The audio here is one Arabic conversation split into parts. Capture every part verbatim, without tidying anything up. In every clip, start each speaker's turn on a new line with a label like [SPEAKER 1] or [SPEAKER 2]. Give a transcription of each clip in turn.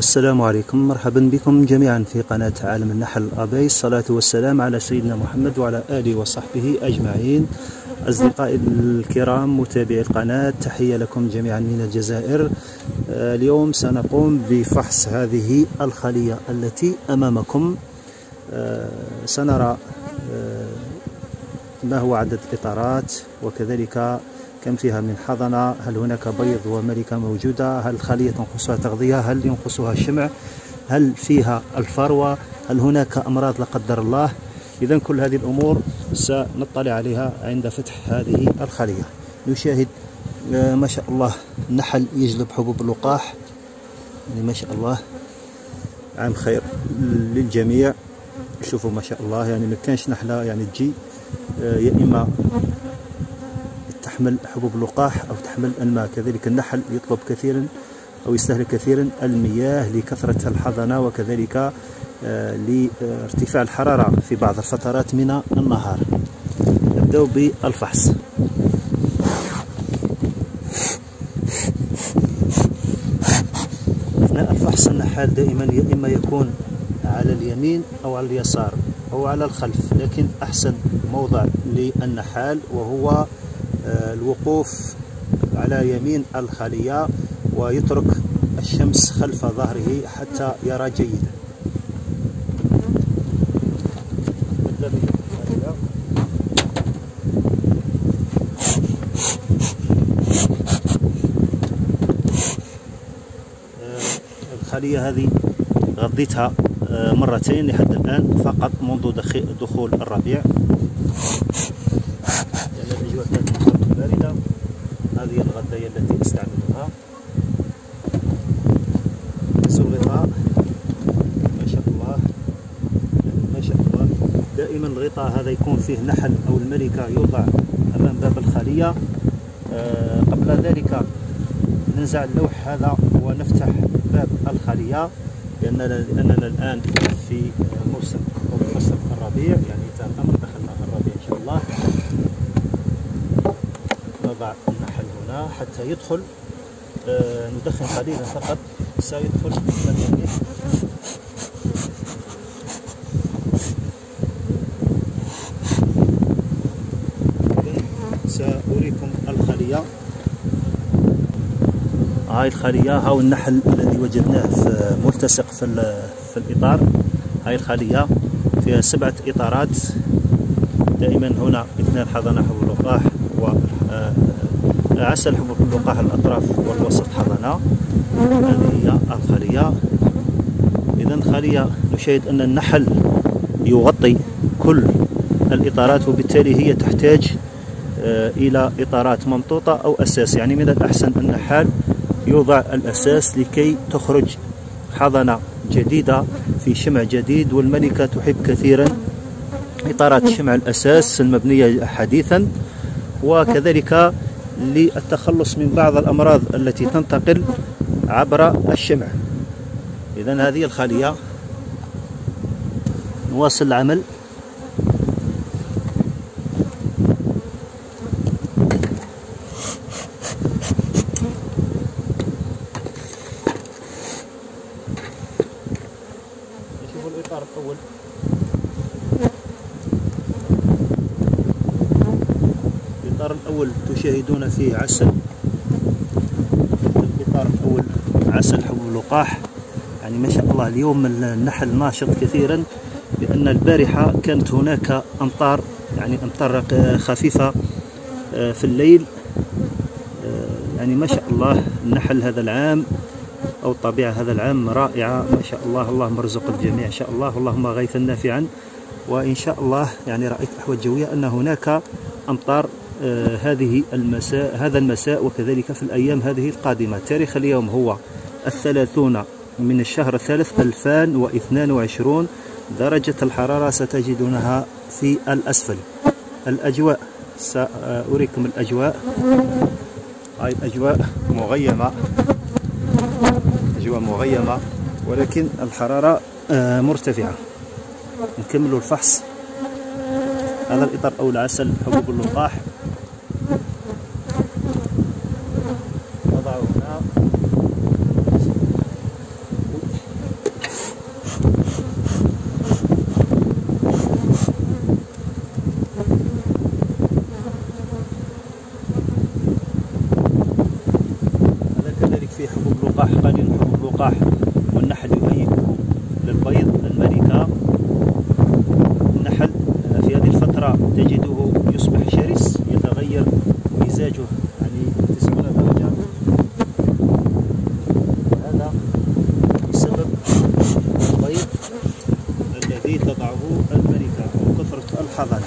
[SPEAKER 1] السلام عليكم، مرحبا بكم جميعا في قناة عالم النحل الأبي. الصلاة والسلام على سيدنا محمد وعلى آله وصحبه أجمعين. أصدقائي الكرام متابعي القناة، تحية لكم جميعا من الجزائر. اليوم سنقوم بفحص هذه الخلية التي أمامكم. سنرى ما هو عدد الإطارات، وكذلك كم فيها من حضنة، هل هناك بيض وملكة موجودة، هل الخلية تنقصها تغذية، هل ينقصها الشمع، هل فيها الفروة، هل هناك أمراض لا قدر الله. إذا كل هذه الأمور سنطلع عليها عند فتح هذه الخلية. نشاهد ما شاء الله النحل يجلب حبوب اللقاح، يعني ما شاء الله عام خير للجميع. شوفوا ما شاء الله، يعني ما كانش نحلة يعني تجي يا إما تحمل حبوب اللقاح أو تحمل الماء. كذلك النحل يطلب كثيرا أو يستهلك كثيرا المياه لكثرة الحضنة، وكذلك لارتفاع الحرارة في بعض الفترات من النهار. نبدأ بالفحص. أثناء الفحص النحال دائما يا إما يكون على اليمين أو على اليسار أو على الخلف، لكن أحسن موضع للنحال وهو الوقوف على يمين الخلية ويترك الشمس خلف ظهره حتى يرى جيدا. الخلية هذه غذيتها مرتين لحد الآن فقط منذ دخول الربيع، لأن الأجواء كانت باردة. هذه الغذاية التي استعملها الغطاء ما شاء الله، يعني ما شاء الله. دائما الغطاء هذا يكون فيه نحل أو الملكة يوضع أمام باب الخلية. أه قبل ذلك ننزع اللوح هذا ونفتح باب الخلية، لأننا, لأننا الآن في موسم أو فصل الربيع، يعني تماما دخلنا الربيع إن شاء الله. نضع النحل هنا حتى يدخل. أه ندخن قليلا فقط سيدخل من اليمين. سأريكم الخلية. هاي الخلية، هاو النحل الذي وجدناه في ملتصق في, في الإطار. هاي الخلية فيها سبعة إطارات، دائما هنا اثنان حضنة حبوب اللقاح وعسل حبوب اللقاح الأطراف والوسط حضنة. هذه هي الخلية. إذا خلية نشاهد أن النحل يغطي كل الإطارات، وبالتالي هي تحتاج إلى إطارات ممطوطة أو أساس. يعني من الأحسن النحال يوضع الأساس لكي تخرج حضنة جديدة في شمع جديد، والملكة تحب كثيرا إطارات شمع الأساس المبنية حديثا، وكذلك للتخلص من بعض الأمراض التي تنتقل عبر الشمع. إذن هذه الخلية. نواصل العمل. نشوف الإطار الأول. الإطار الأول تشاهدون فيه عسل. الإطار الأول عسل حبوب اللقاح. يعني ما شاء الله اليوم النحل ناشط كثيرا، لأن البارحة كانت هناك أمطار، يعني أمطار خفيفة في الليل. يعني ما شاء الله النحل هذا العام أو الطبيعة هذا العام رائعة ما شاء الله. اللهم ارزق الجميع إن شاء الله، اللهم غيثا نافعا. وإن شاء الله يعني رأيت الأحوال الجوية أن هناك أمطار آه هذه المساء هذا المساء وكذلك في الأيام هذه القادمة. تاريخ اليوم هو الثلاثون من الشهر الثالث ألفين واثنين وعشرين. درجة الحرارة ستجدونها في الأسفل. الأجواء سأريكم الأجواء. هاي الأجواء مغيمة، أجواء مغيمة، ولكن الحرارة آه مرتفعة. نكمل الفحص. هذا الإطار أو العسل حبوب اللقاح وضعه هنا. اللقاح والنحل يهيئه للبيض الملكة. النحل في هذه الفترة تجده يصبح شرس، يتغير مزاجه يعني تسعين درجة. هذا بسبب البيض الذي تضعه الملكة أو كثرة الحضانة.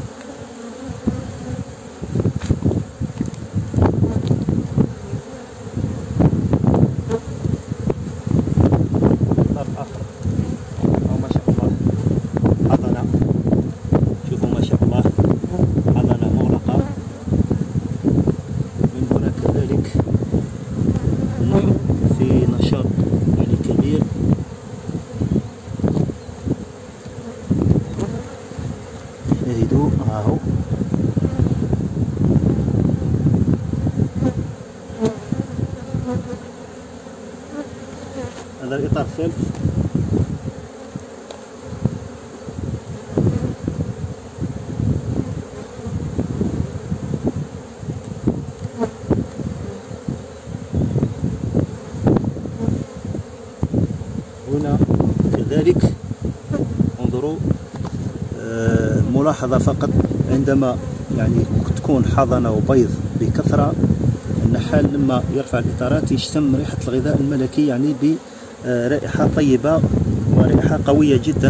[SPEAKER 1] شاهدوا اهو هذا الاطار الثالث. هنا كذلك انظروا ملاحظة فقط، عندما يعني تكون حضنة وبيض بكثرة، النحال لما يرفع الإطارات يشتم ريحة الغذاء الملكي يعني برائحة طيبة ورائحة قوية جدا.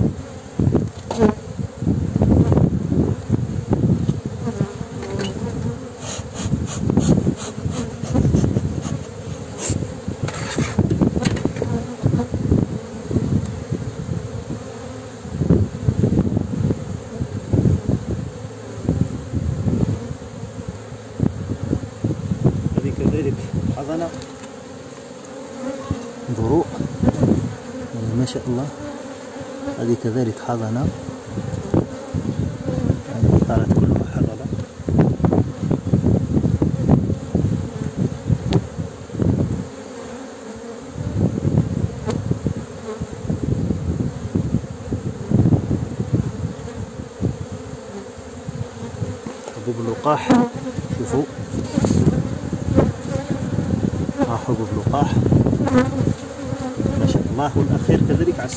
[SPEAKER 1] كذلك حضنة، انظروا يعني ما شاء الله. هذه كذلك حضنة، يعني الإطارات كلها حضنة. حبوب اللقاح، شوفوا حبوب لقاح ما شاء الله. والأخير كذلك عسل.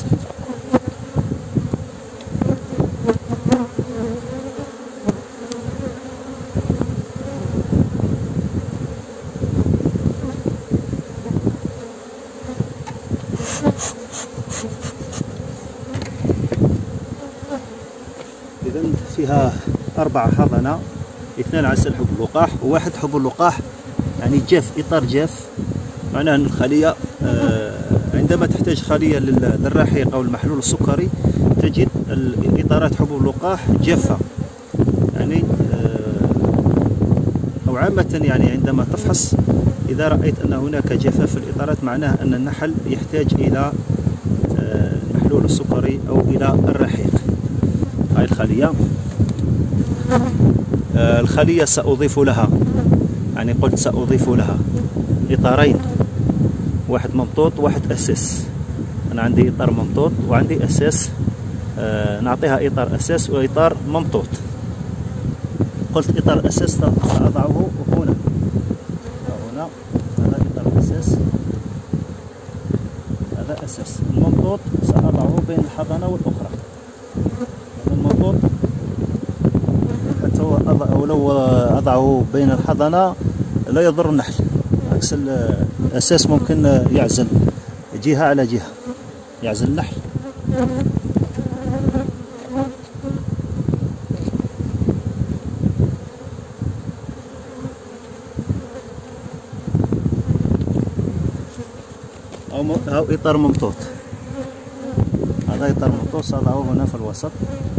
[SPEAKER 1] إذن فيها أربعة حضنة، اثنان عسل حبوب لقاح وواحد حبوب لقاح يعني جاف، إطار جاف، معناه أن الخلية عندما تحتاج خلية للرحيق أو المحلول السكري تجد الإطارات حبوب اللقاح جافة يعني، أو عامة يعني عندما تفحص إذا رأيت أن هناك جفاف في الإطارات معناه أن النحل يحتاج إلى المحلول السكري أو إلى الرحيق. هاي الخلية الخلية سأضيف لها، يعني قلت سأضيف لها إطارين، واحد ممطوط وواحد أساس. أنا عندي إطار ممطوط وعندي أساس، آه نعطيها إطار أساس وإطار ممطوط. قلت إطار أساس سأضعه هنا، هنا هذا إطار أساس، هذا أساس. الممطوط سأضعه بين الحضانة والأخرى. الممطوط حتى ولو أضعه بين الحضانة لا يضر النحل، عكس الأساس ممكن يعزل جهة على جهة، يعزل النحل. أو إطار ممطوط، هذا إطار ممطوط سأضعه هنا في الوسط.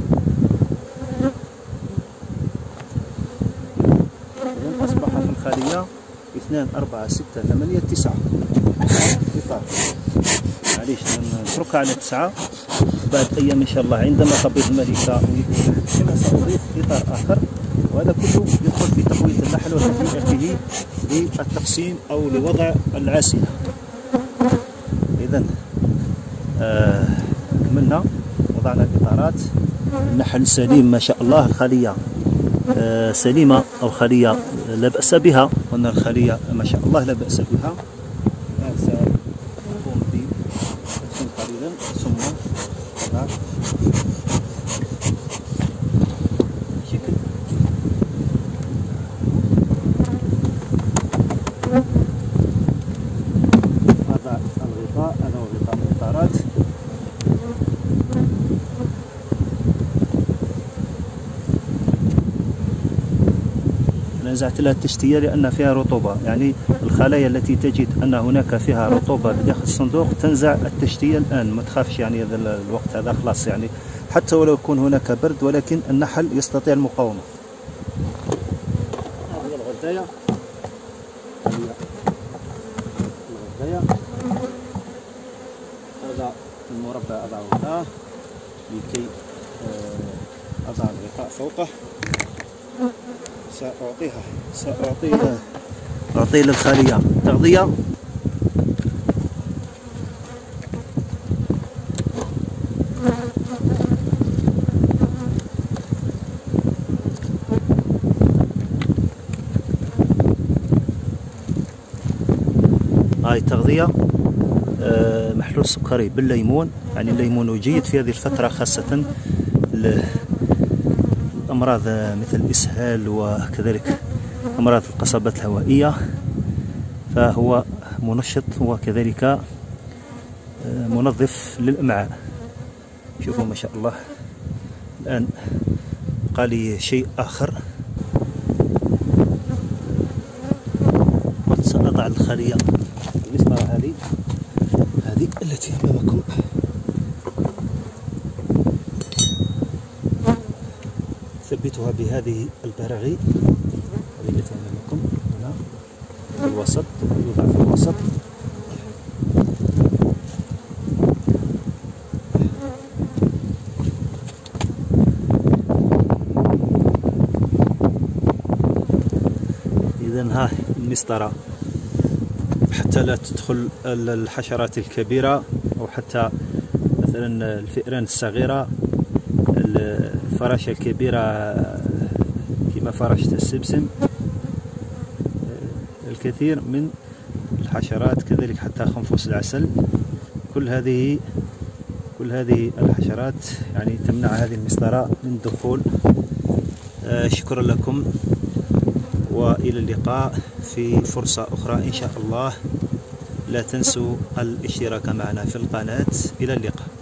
[SPEAKER 1] إذن أصبح في الخلية اثنان أربعة ستة ثمانية تسعة إطار. معليش نتركها على تسعة، بعد أيام إن شاء الله عندما تبيض الملكة كما سأضيف إطار آخر، وهذا كله يدخل في تقوية النحل وتهيئته للتقسيم أو لوضع العاسلة. إذن آه كملنا، وضعنا الإطارات، النحل سليم ما شاء الله. الخلية آه سليمة، أو خلية لا بأس بها، وأن الخلية ما شاء الله لا بأس بها. جيدا ثم نضع شكل أضع الغطاء. هذا هو غطاء الإطارات. نزعت لها التشتية لأن فيها رطوبة، يعني الخلايا التي تجد أن هناك فيها رطوبة بداخل الصندوق تنزع التشتية الآن، ما تخافش يعني هذا الوقت هذا خلاص، يعني حتى ولو يكون هناك برد ولكن النحل يستطيع المقاومة. هذه الغذاية، هذه الغذاية. هذا المربع أضعه هنا لكي أضع الغطاء فوقه. سأعطيها سأعطيها أعطي للخلية تغذية. هاي تغذية محلول سكري بالليمون، يعني الليمون جيد في هذه الفترة خاصة أمراض مثل الإسهال وكذلك أمراض القصبات الهوائية، فهو منشط وكذلك منظف للأمعاء. شوفوا ما شاء الله. الآن قال لي شيء آخر، قلت سأضع الخلية المسطرة هذه هذه التي أمامكم. ثبتها بهذه البراغي، هذه التي أمامكم هنا في الوسط، يوضع في الوسط. إذن ها المسطرة حتى لا تدخل الحشرات الكبيرة أو حتى مثلا الفئران الصغيرة، الفراشة الكبيرة كما فراشة السمسم، الكثير من الحشرات، كذلك حتى خنفس العسل. كل هذه كل هذه الحشرات يعني تمنع هذه المسطرة من الدخول. شكرا لكم وإلى اللقاء في فرصة أخرى إن شاء الله. لا تنسوا الاشتراك معنا في القناة. إلى اللقاء.